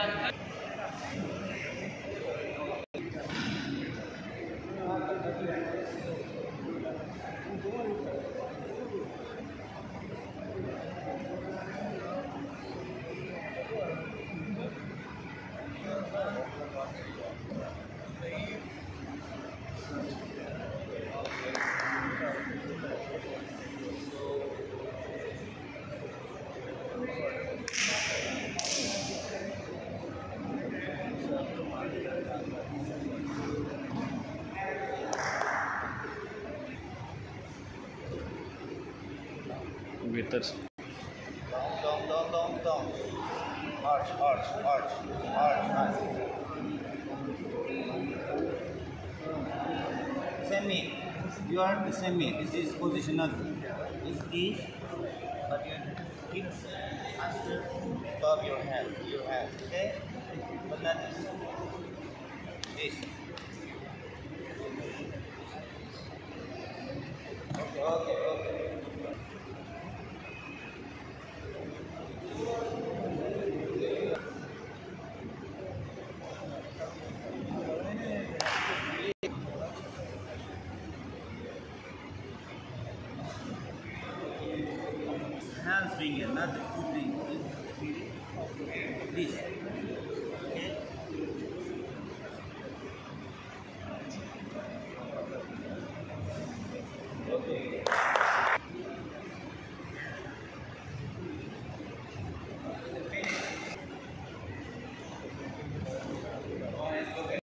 Waiters. Down. Arch. Nice. Semi. You are the semi. This is positional. Is this, but you keep faster above your hand. Okay? But not this. Okay. Hands finger, not the foot finger. This. Okay?